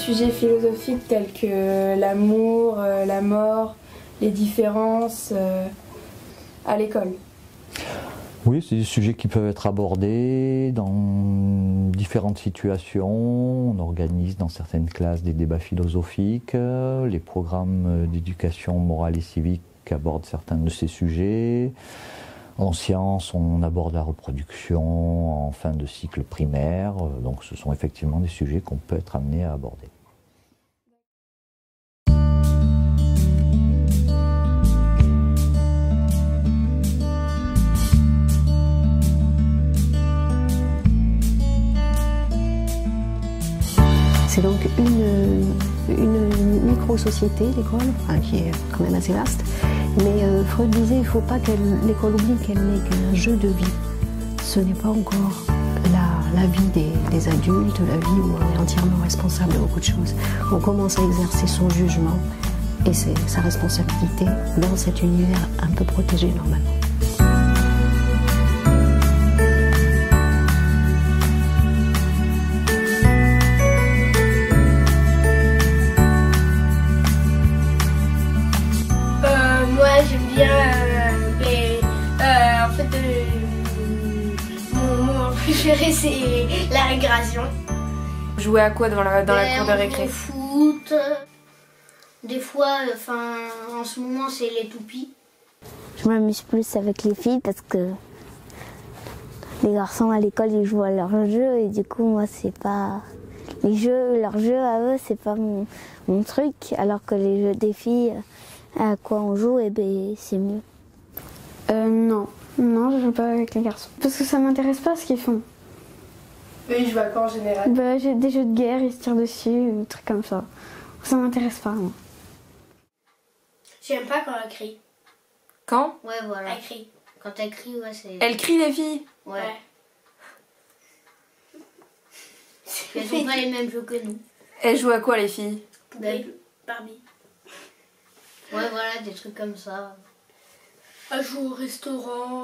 sujets philosophiques tels que l'amour, la mort, les différences à l'école? Oui, c'est des sujets qui peuvent être abordés dans différentes situations. On organise dans certaines classes des débats philosophiques. Les programmes d'éducation morale et civique abordent certains de ces sujets. En sciences, on aborde la reproduction en fin de cycle primaire. Donc ce sont effectivement des sujets qu'on peut être amené à aborder. C'est donc une micro-société, l'école, enfin, qui est quand même assez vaste. Mais Freud disait qu'il ne faut pas que l'école oublie qu'elle n'est qu'un jeu de vie. Ce n'est pas encore la vie des adultes, la vie où on est entièrement responsable de beaucoup de choses. On commence à exercer son jugement et sa responsabilité dans cet univers un peu protégé normalement. J'aime bien en fait mon moment préféré c'est la récréation. Jouer à quoi dans la cour de récré? Au foot. Des fois, en ce moment c'est les toupies. Je m'amuse plus avec les filles parce que les garçons à l'école ils jouent à leurs jeux et du coup moi c'est pas leurs jeux à eux c'est pas mon truc, alors que les jeux des filles à quoi on joue, et ben c'est mieux. Non, je joue pas avec les garçons. Parce que ça m'intéresse pas ce qu'ils font. Eux, ils jouent à quoi en général? J'ai des jeux de guerre, ils se tirent dessus, des trucs comme ça. Ça m'intéresse pas, moi. J'aime pas quand elle crie. Quand? Ouais, voilà. Elle crie. Quand elle crie, ouais, c'est... Elle crie, les filles? Ouais. Elles font pas les mêmes jeux que nous. Elles jouent à quoi, les filles? Barbie. Ouais, voilà, des trucs comme ça. Elle joue au restaurant,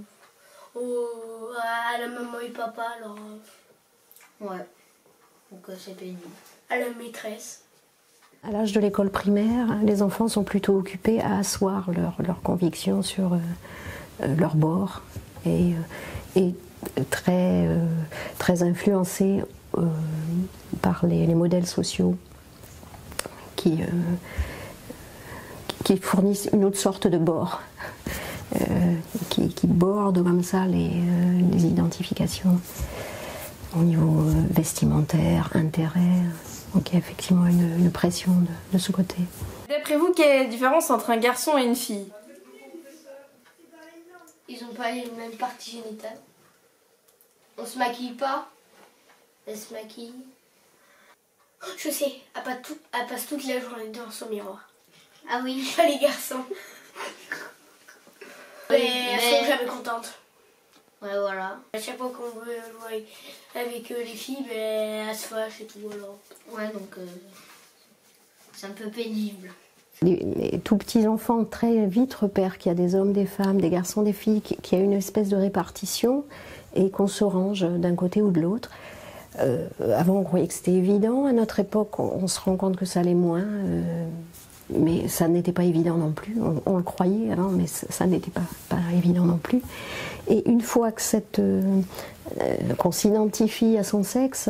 à la maman et papa, alors... Ouais, donc c'est pénible. À la maîtresse. À l'âge de l'école primaire, les enfants sont plutôt occupés à asseoir leurs convictions sur leur bord et très influencés par les modèles sociaux qui fournissent une autre sorte de bord, qui bordent comme ça les identifications au niveau vestimentaire, intérêt. Donc il y a effectivement une pression de ce côté. D'après vous, quelle est la différence entre un garçon et une fille? Ils n'ont pas les mêmes parties génitales. On se maquille pas. Elle se maquille. Oh, je sais, elle passe toute la journée devant son miroir. Ah oui. Pas les garçons. Mais elles sont jamais contentes. Ouais, voilà. À chaque fois qu'on veut jouer avec les filles, elles se fâchent et tout. Alors. Ouais, donc c'est un peu pénible. Les tout petits enfants très vite repèrent qu'il y a des hommes, des femmes, des garçons, des filles, qu'il y a une espèce de répartition et qu'on se range d'un côté ou de l'autre. Avant on croyait que c'était évident, à notre époque on se rend compte que ça l'est moins, mais ça n'était pas évident non plus, on le croyait avant, mais ça n'était pas évident non plus. Et une fois que qu'on s'identifie à son sexe,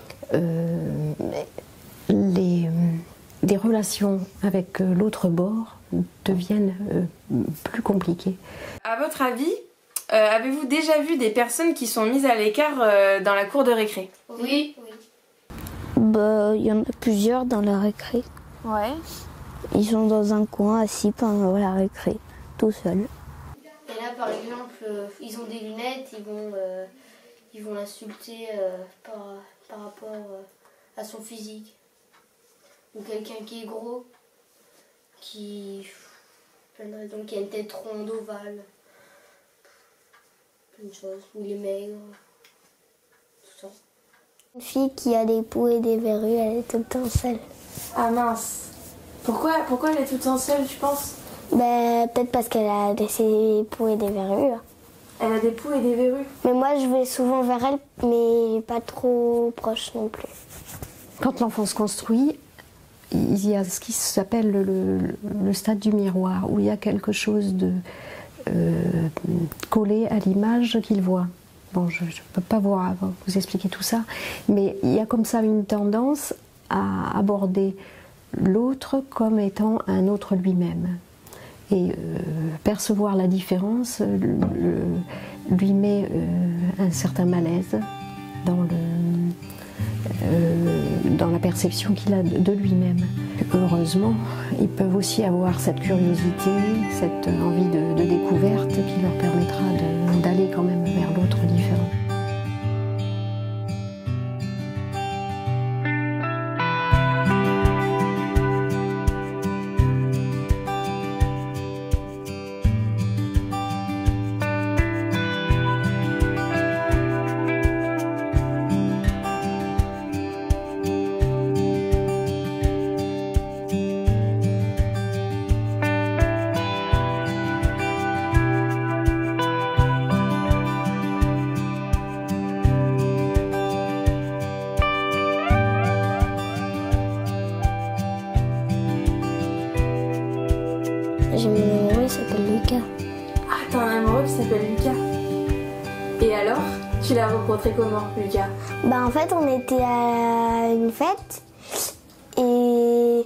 les relations avec l'autre bord deviennent plus compliquées. À votre avis, avez-vous déjà vu des personnes qui sont mises à l'écart dans la cour de récré? Oui. Il y en a plusieurs dans la récré. Ouais. Ils sont dans un coin assis pendant la récré, tout seuls. Et là, par exemple, ils ont des lunettes, ils vont l'insulter par rapport à son physique. Ou quelqu'un qui est gros, qui a une tête ronde, ovale. Plein de choses. Ou il est maigre. Tout ça. Une fille qui a des poux et des verrues, elle est tout le temps seule. Ah mince. Pourquoi elle est tout le temps seule, tu penses? Peut-être parce qu'elle a des poux et des verrues. Elle a des poux et des verrues. Mais moi, je vais souvent vers elle, mais pas trop proche non plus. Quand l'enfant se construit, il y a ce qui s'appelle le stade du miroir, où il y a quelque chose de collé à l'image qu'il voit. Bon, je ne peux pas vous expliquer tout ça, mais il y a comme ça une tendance à aborder l'autre comme étant un autre lui-même. Et percevoir la différence lui met un certain malaise dans la perception qu'il a de lui-même. Heureusement, ils peuvent aussi avoir cette curiosité, cette envie de découverte qui leur permettra d'aller quand même vers l'autre différent. J'ai mon amoureux, il s'appelle Lucas. Ah, t'as un amoureux qui s'appelle Lucas. Et alors, tu l'as rencontré comment, Lucas? Bah en fait, on était à une fête et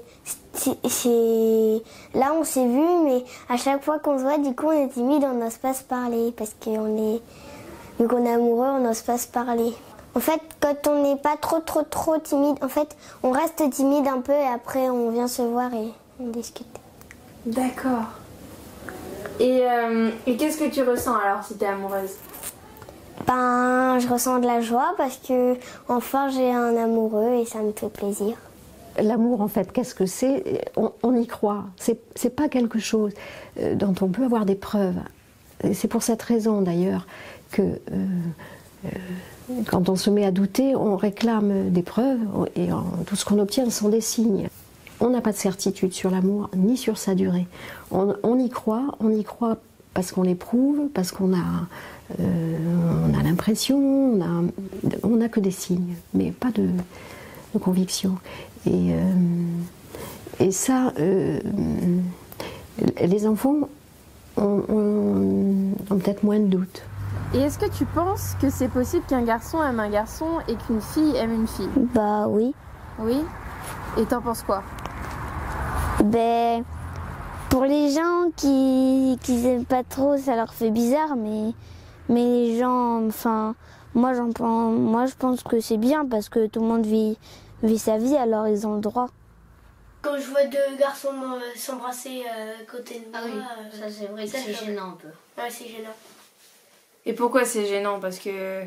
là on s'est vu, mais à chaque fois qu'on se voit, du coup on est timide, on n'ose pas se parler parce vu qu'on est amoureux, on n'ose pas se parler. En fait, quand on n'est pas trop timide, en fait, on reste timide un peu et après on vient se voir et on discute. D'accord. Et qu'est-ce que tu ressens alors si t'es amoureuse? Ben, je ressens de la joie parce que enfin j'ai un amoureux et ça me fait plaisir. L'amour, en fait, qu'est-ce que c'est? On y croit. C'est pas quelque chose dont on peut avoir des preuves. C'est pour cette raison, d'ailleurs, que quand on se met à douter, on réclame des preuves et tout ce qu'on obtient sont des signes. On n'a pas de certitude sur l'amour ni sur sa durée. On y croit parce qu'on l'éprouve, parce qu'on on a l'impression, on n'a que des signes, mais pas de conviction. Et ça, les enfants ont peut-être moins de doutes. Et est-ce que tu penses que c'est possible qu'un garçon aime un garçon et qu'une fille aime une fille? Bah oui. Oui? Et t'en penses quoi? Ben, pour les gens qui aiment pas trop, ça leur fait bizarre, mais les gens, enfin, moi je pense que c'est bien parce que tout le monde vit sa vie, alors ils ont le droit. Quand je vois deux garçons s'embrasser à côté de moi, ça c'est vrai que c'est gênant un peu. Ouais, c'est gênant. Et pourquoi c'est gênant? Parce que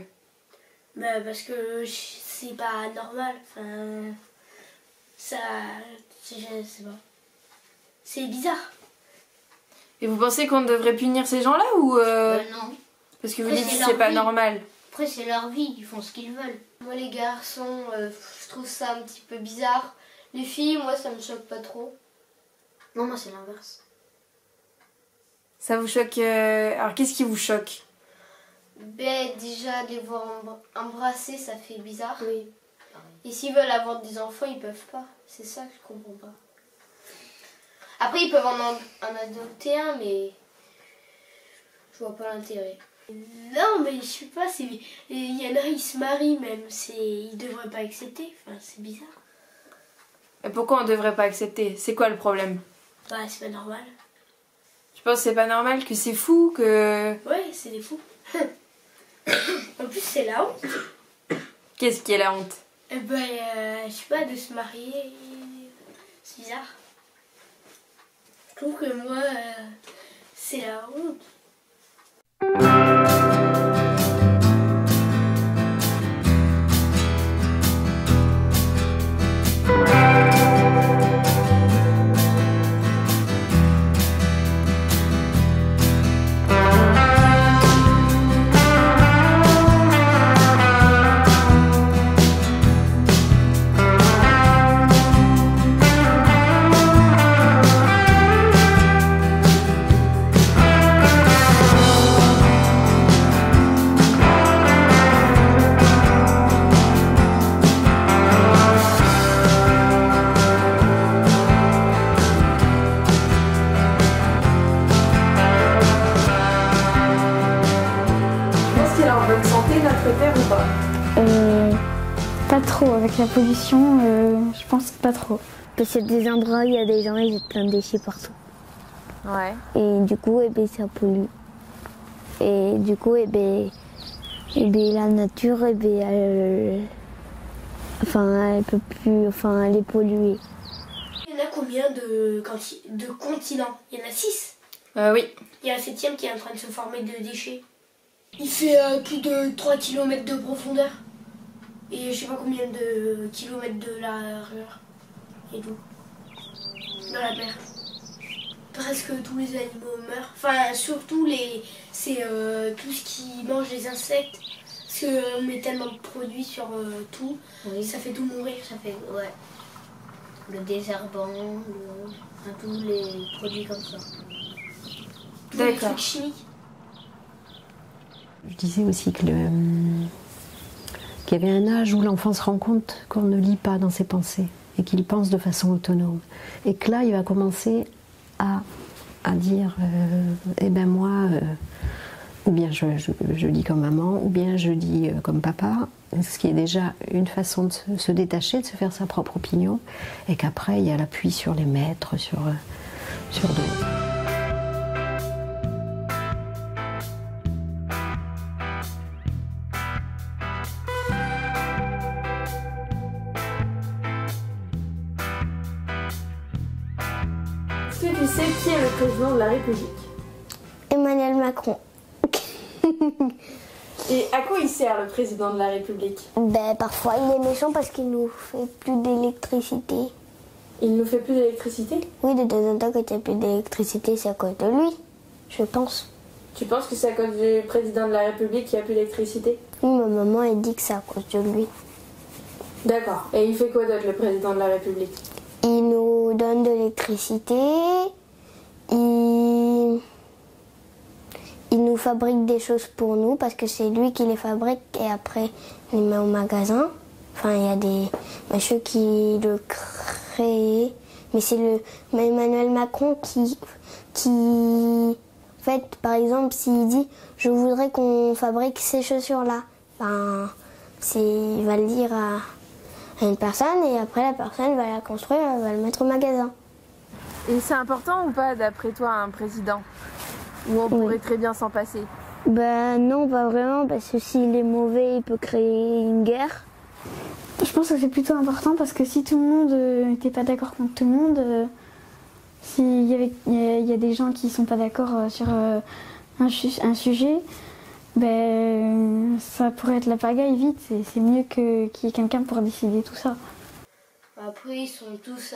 c'est pas normal. Enfin, ça, je sais pas. C'est bizarre. Et vous pensez qu'on devrait punir ces gens-là ou Non. Parce que vous Après, dites que c'est c'est leur pas vie. normal. Après, c'est leur vie, ils font ce qu'ils veulent. Moi, les garçons, je trouve ça un petit peu bizarre. Les filles, moi, ça me choque pas trop. Non, moi c'est l'inverse. Ça vous choque Alors qu'est-ce qui vous choque? Ben, déjà, les voir embrasser, ça fait bizarre. Oui. Et s'ils veulent avoir des enfants, ils peuvent pas. C'est ça que je comprends pas. Après, ils peuvent en adopter un, mais je vois pas l'intérêt. Non, mais je sais pas, il y en a, ils se marient même. Ils devraient pas accepter. Enfin, c'est bizarre. Et pourquoi on devrait pas accepter? C'est quoi le problème? Bah, c'est pas normal. Tu penses que c'est pas normal, que c'est fou, que... Ouais, c'est des fous. En plus, c'est la honte. Qu'est-ce qui est la honte? Eh ben, je sais pas, de se marier, c'est bizarre. Je trouve que moi, c'est la honte. Pas trop, avec la pollution, je pense pas trop. Parce qu'il y a des endroits où il y a des gens, ils jettent plein de déchets partout. Ouais. Et du coup, ça pollue. Et du coup, la nature, elle peut plus, elle est polluée. Il y en a combien de continents? Il y en a 6. Oui. Il y a un 7e qui est en train de se former de déchets. Il fait plus de 3 km de profondeur. Et je sais pas combien de kilomètres de largeur. Et d'eau. Dans la mer. Presque tous les animaux meurent. Enfin, surtout c'est tout ce qui mange les insectes. Parce qu'on met tellement de produits sur tout. Oui. Ça fait tout mourir. Ça fait, ouais. Le désherbant, tous les produits comme ça. Tous les trucs chimiques. Je disais aussi qu'il y avait un âge où l'enfant se rend compte qu'on ne lit pas dans ses pensées et qu'il pense de façon autonome. Et que là, il va commencer à dire eh ben moi, ou bien je dis comme maman, ou bien je dis comme papa, ce qui est déjà une façon de se détacher, de se faire sa propre opinion, et qu'après, il y a l'appui sur les maîtres, sur d'autres. Est-ce que tu sais qui est le président de la République? Emmanuel Macron. Et à quoi il sert le président de la République? Parfois, il est méchant parce qu'il nous fait plus d'électricité. Il nous fait plus d'électricité? Oui, de temps en temps, quand il n'y a plus d'électricité, c'est à cause de lui, je pense. Tu penses que c'est à cause du président de la République qu'il n'y a plus d'électricité? Oui, ma maman, elle dit que c'est à cause de lui. D'accord. Et il fait quoi d'autre, le président de la République? Il nous donne de l'électricité, il nous fabrique des choses pour nous parce que c'est lui qui les fabrique et après il les met au magasin. Enfin, il y a des messieurs qui le créent, mais c'est Emmanuel Macron qui en fait, par exemple, s'il dit « je voudrais qu'on fabrique ces chaussures-là », il va le dire à une personne et après la personne va la construire, elle va le mettre au magasin. Et c'est important ou pas, d'après toi, un président? Ou on pourrait très bien s'en passer? Non, pas vraiment, parce que s'il est mauvais, il peut créer une guerre. Je pense que c'est plutôt important parce que si tout le monde n'était pas d'accord contre tout le monde, s'il y a des gens qui ne sont pas d'accord sur un sujet, ça pourrait être la pagaille vite. C'est mieux qu'il y ait quelqu'un pour décider tout ça. Après, ils sont tous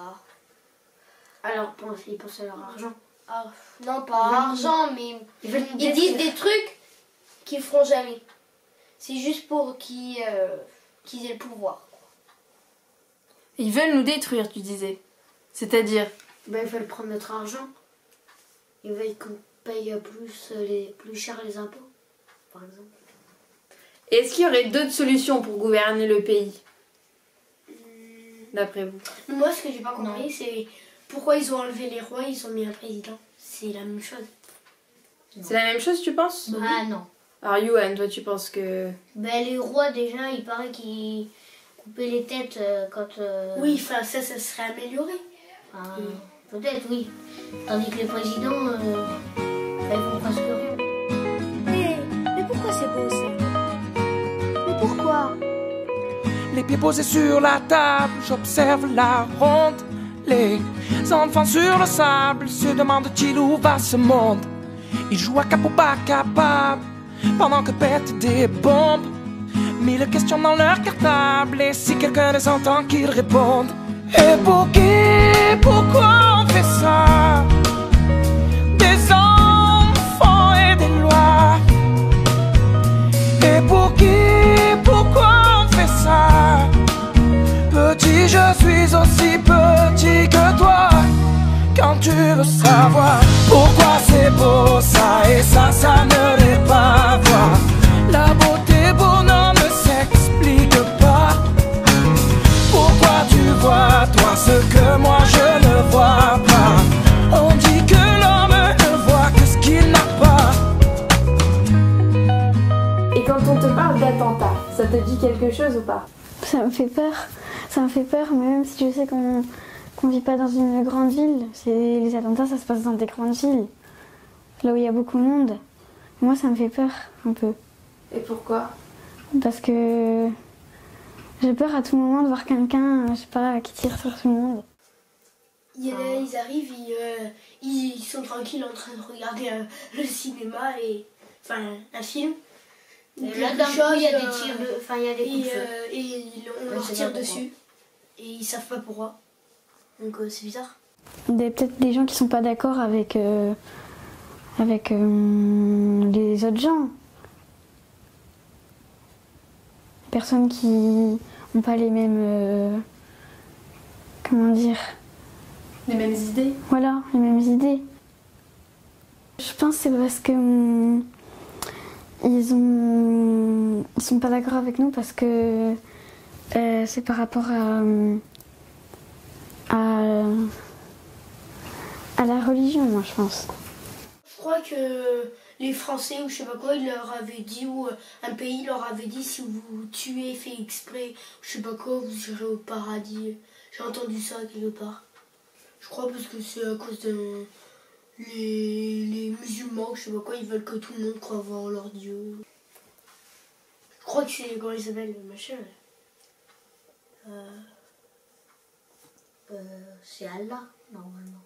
à leur pensée, ils pensent à leur argent. Non, pas à argent, mais ils disent des trucs qu'ils feront jamais. C'est juste pour qu'ils aient le pouvoir. Ils veulent nous détruire, tu disais. C'est-à-dire? Ils veulent prendre notre argent. Ils veulent qu'on paye plus cher les impôts, par exemple. Est-ce qu'il y aurait d'autres solutions pour gouverner le pays, d'après vous? Moi, ce que j'ai pas compris, c'est pourquoi ils ont enlevé les rois, ils ont mis un président. C'est la même chose. C'est la même chose, tu penses? Ah non. Alors, Yoann, toi, tu penses que... Les rois, déjà, il paraît qu'ils coupaient les têtes quand... Oui, ça serait amélioré. Peut-être, oui. Tandis que les présidents, ils font presque rien. Mais pourquoi c'est beau ça? Mais pourquoi? Les pieds posés sur la table, j'observe la ronde. Les enfants sur le sable se demandent-ils où va ce monde? Ils jouent à cap ou pas capable pendant que pètent des bombes. Mille questions dans leur cartable et si quelqu'un les entend qu'ils répondent. Et pour qui, pourquoi on fait ça? Des enfants et des lois. Et pour qui, pourquoi on fait ça? Petit, je suis aussi petit que toi. Quand tu veux savoir pourquoi c'est beau ça et ça ne l'est pas. Voir la beauté bonhomme ne s'explique pas. Pourquoi tu vois toi ce que moi je ne vois pas? On dit que l'homme ne voit que ce qu'il n'a pas. Et quand on te parle d'attentat, ça te dit quelque chose ou pas? Ça me fait peur. Ça me fait peur, même si je sais qu'on ne vit pas dans une grande ville. Les attentats, ça se passe dans des grandes villes, là où il y a beaucoup de monde. Moi, ça me fait peur, un peu. Et pourquoi? Parce que j'ai peur à tout moment de voir quelqu'un, je sais pas, qui tire sur tout le monde. Ils arrivent, ils sont tranquilles en train de regarder le cinéma, enfin un film. Et là, d'un coup, il y a des tirs, il y a des coups de feu. Et on leur tire dessus. Et ils savent pas pourquoi. Donc c'est bizarre. Il y a peut-être des gens qui sont pas d'accord avec les autres gens. Personnes qui n'ont pas les mêmes... comment dire? Les mêmes idées? Voilà, les mêmes idées. Je pense que c'est parce que ils sont pas d'accord avec nous parce que c'est par rapport à la religion, moi je pense. Je crois que les Français ou je sais pas quoi, ils leur avaient dit, ou un pays leur avait dit, si vous tuez fait exprès, je sais pas quoi, vous irez au paradis. J'ai entendu ça quelque part. Je crois parce que c'est à cause de les musulmans, je sais pas quoi, ils veulent que tout le monde croie voir leur Dieu. Je crois que c'est comment il s'appelle, machin. C'est Allah, normalement.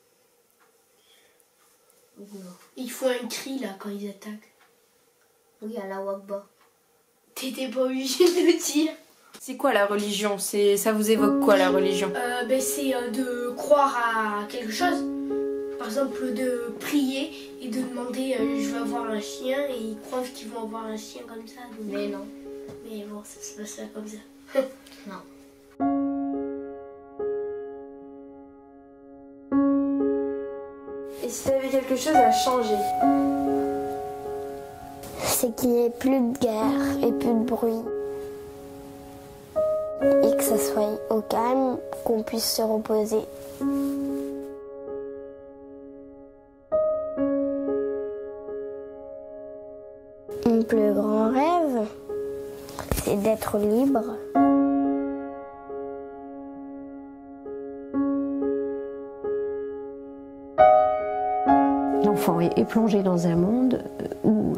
Non. Ils font un cri là quand ils attaquent. Oui, Allah Akbar. T'étais pas obligé de le dire. C'est quoi la religion? Ça vous évoque quoi la religion? C'est de croire à quelque chose. Par exemple, de prier et de demander je veux avoir un chien, et ils croient qu'ils vont avoir un chien comme ça. Donc... Mais non. Mais bon, ça se passe pas comme ça. Non. Et si t'avais quelque chose à changer? C'est qu'il n'y ait plus de guerre et plus de bruit. Et que ça soit au calme, qu'on puisse se reposer. Mon plus grand rêve, c'est d'être libre. L'enfant est plongé dans un monde où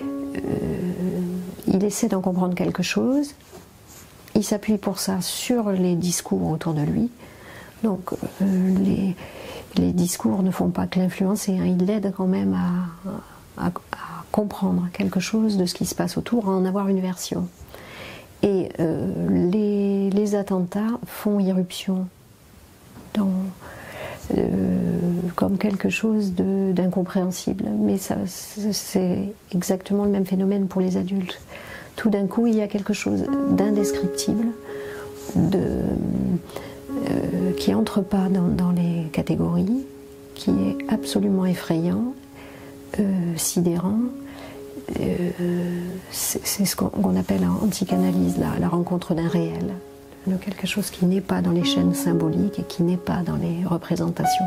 il essaie d'en comprendre quelque chose. Il s'appuie pour ça sur les discours autour de lui. Donc les discours ne font pas que l'influencer, hein. Ils l'aident quand même à comprendre quelque chose de ce qui se passe autour, à en avoir une version. Et les attentats font irruption comme quelque chose d'incompréhensible. Mais c'est exactement le même phénomène pour les adultes. Tout d'un coup, il y a quelque chose d'indescriptible, qui n'entre pas dans les catégories, qui est absolument effrayant, sidérant. C'est ce qu'on appelle en psychanalyse la rencontre d'un réel, de quelque chose qui n'est pas dans les chaînes symboliques et qui n'est pas dans les représentations.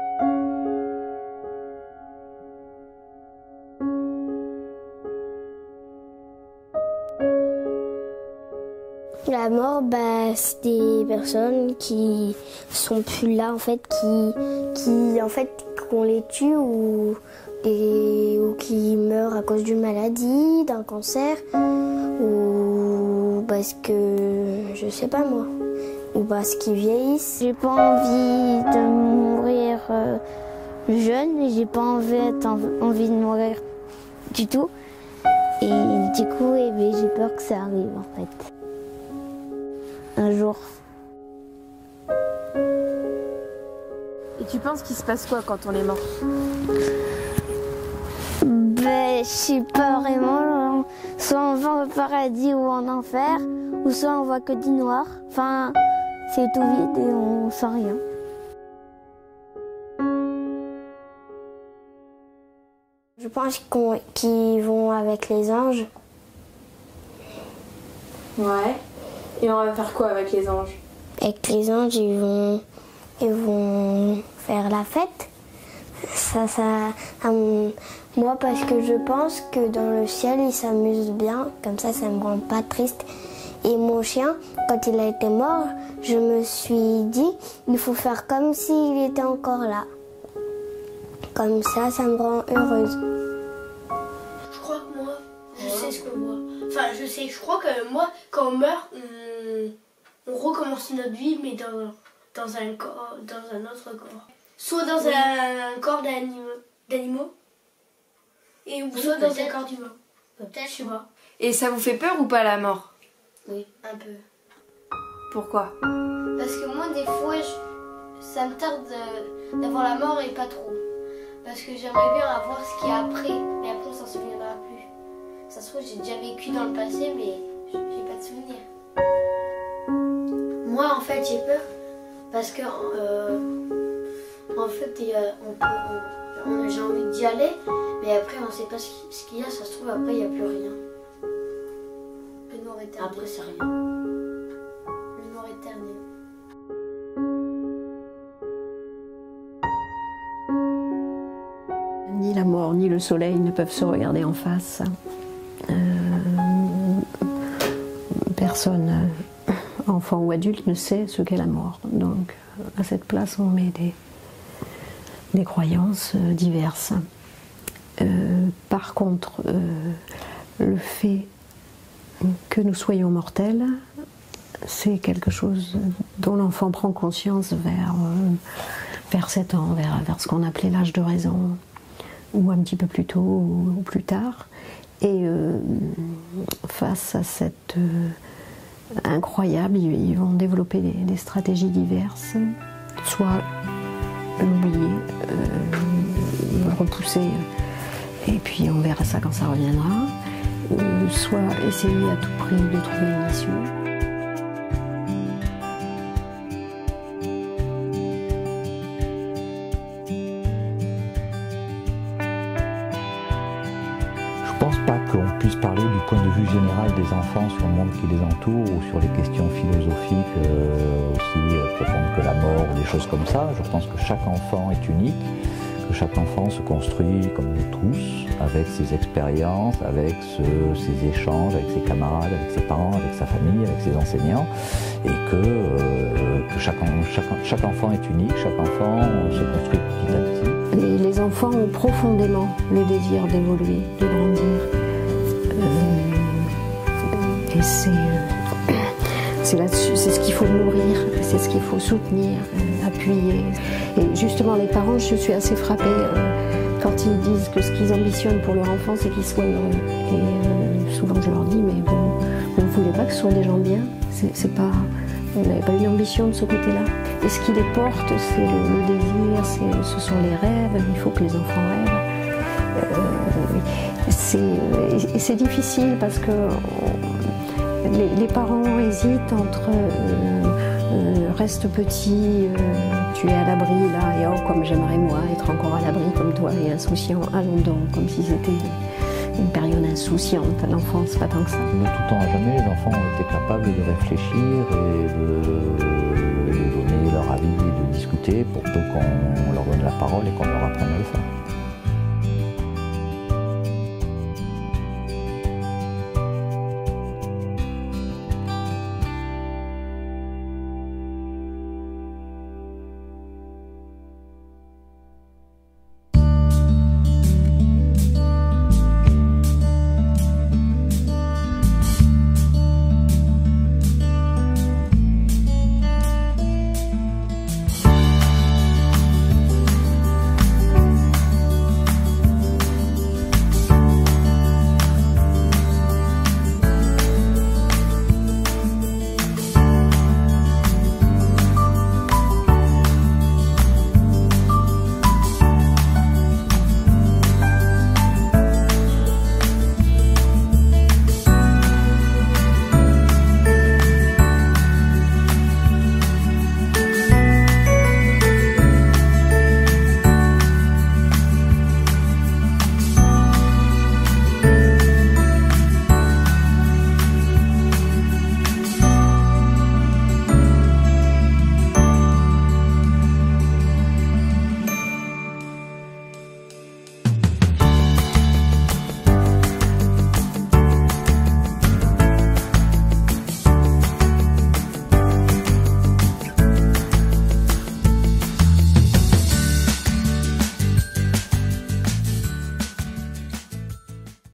La mort, c'est des personnes qui sont plus là, en fait, qu'on les tue ou qui meurent à cause d'une maladie, d'un cancer, ou parce que, je sais pas moi, ou parce qu'ils vieillissent. J'ai pas envie de mourir jeune, et j'ai pas envie de mourir du tout. Et du coup, j'ai peur que ça arrive, en fait. Un jour. Et tu penses qu'il se passe quoi quand on est mort? Je sais pas vraiment. Soit on va au paradis ou en enfer, ou soit on voit que du noir. Enfin, c'est tout vide et on sent rien. Je pense qu'ils vont avec les anges. Ouais. Et on va faire quoi avec les anges? Avec les anges, ils vont faire la fête. Moi, parce que je pense que dans le ciel, ils s'amusent bien. Comme ça me rend pas triste. Et mon chien, quand il a été mort, je me suis dit, il faut faire comme s'il était encore là. Comme ça me rend heureuse. Je crois que moi, je sais ce qu'on voit. Enfin, je crois que moi, quand on meurt, on recommence notre vie, mais dans un autre corps. Soit dans un corps d'animaux, et soit dans un corps d'humain. Peut-être, je sais pas. Et ça vous fait peur ou pas la mort? Oui, un peu. Pourquoi? Parce que moi, des fois, ça me tarde d'avoir la mort et pas trop. Parce que j'aimerais bien avoir ce qu'il y a après, mais après on s'en souviendra plus. Ça se trouve, j'ai déjà vécu dans le passé, mais j'ai pas de souvenir. Moi, en fait, j'ai peur parce que, en fait, j'ai envie d'y aller, mais après, on sait pas ce qu'il y a. Ça se trouve, après, il n'y a plus rien. Le noir éternel. Après, c'est rien. Le noir éternel. Ni la mort ni le soleil ne peuvent se regarder en face. Personne, enfant ou adulte, ne sait ce qu'est la mort. Donc à cette place, on met des croyances diverses. Par contre, le fait que nous soyons mortels, c'est quelque chose dont l'enfant prend conscience vers 7 ans, vers ce qu'on appelait l'âge de raison, ou un petit peu plus tôt ou plus tard. Et face à cette incroyable, ils vont développer des stratégies diverses, soit l'oublier, le repousser, et puis on verra ça quand ça reviendra, soit essayer à tout prix de trouver une issue. Je pense pas qu'on puisse parler du point de vue général des enfants sur le monde qui les entoure ou sur les questions philosophiques aussi profondes que la mort ou des choses comme ça. Je pense que chaque enfant est unique, que chaque enfant se construit comme nous tous, avec ses expériences, avec ses échanges, avec ses camarades, avec ses parents, avec sa famille, avec ses enseignants, et que chaque enfant est unique, chaque enfant se construit petit à petit. Les enfants ont profondément le désir d'évoluer, de grandir. Et c'est là-dessus, c'est ce qu'il faut nourrir, c'est ce qu'il faut soutenir, appuyer. Et justement, les parents, je suis assez frappée quand ils disent que ce qu'ils ambitionnent pour leur enfant, c'est qu'ils soient heureux. Et souvent, je leur dis, mais vous ne voulez pas que ce soit des gens bien? C'est pas... Vous n'avez pas une ambition de ce côté-là. Et ce qui les porte, c'est le désir, ce sont les rêves, il faut que les enfants rêvent. C'est difficile parce que les parents hésitent entre reste petit, tu es à l'abri là, et oh comme j'aimerais moi être encore à l'abri comme toi et insouciant, allons donc, comme si c'était une période insouciante. L'enfance, pas tant que ça. De tout temps à jamais, les enfants ont été capables de réfléchir et de donner leur avis et de discuter pour peu qu'on leur donne la parole et qu'on leur apprenne à le faire.